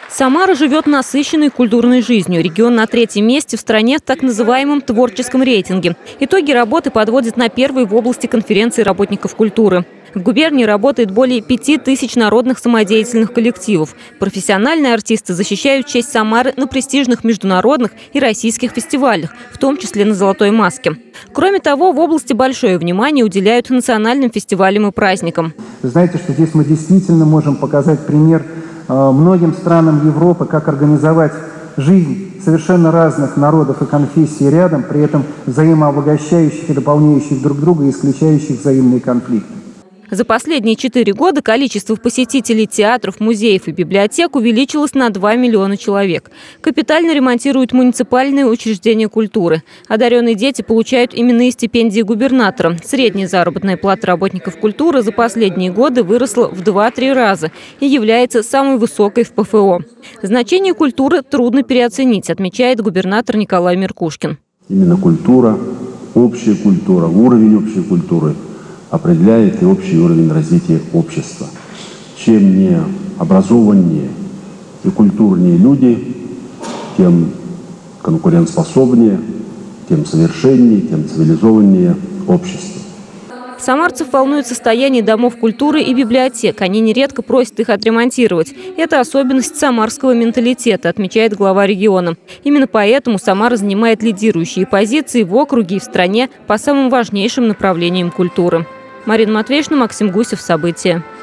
Самара живет насыщенной культурной жизнью. Регион на 3-м месте в стране в так называемом творческом рейтинге. Итоги работы подводят на первой в области конференции работников культуры. В губернии работает более 5000 народных самодеятельных коллективов. Профессиональные артисты защищают честь Самары на престижных международных и российских фестивалях, в том числе на «Золотой маске». Кроме того, в области большое внимание уделяют национальным фестивалям и праздникам. Вы знаете, что здесь мы действительно можем показать пример многим странам Европы, как организовать жизнь совершенно разных народов и конфессий рядом, при этом взаимообогащающих и дополняющих друг друга и исключающих взаимные конфликты. За последние 4 года количество посетителей театров, музеев и библиотек увеличилось на 2 миллиона человек. Капитально ремонтируют муниципальные учреждения культуры. Одаренные дети получают именные стипендии губернатора. Средняя заработная плата работников культуры за последние годы выросла в 2-3 раза и является самой высокой в ПФО. Значение культуры трудно переоценить, отмечает губернатор Николай Меркушкин. Именно культура, уровень общей культуры определяет и общий уровень развития общества. Чем не образованнее и культурнее люди, тем конкурентоспособнее, тем совершеннее, тем цивилизованнее общество. Самарцев волнует состояние домов культуры и библиотек. Они нередко просят их отремонтировать. Это особенность самарского менталитета, отмечает глава региона. Именно поэтому Самара занимает лидирующие позиции в округе и в стране по самым важнейшим направлениям культуры. Марина Матвеевна, Максим Гусев. События.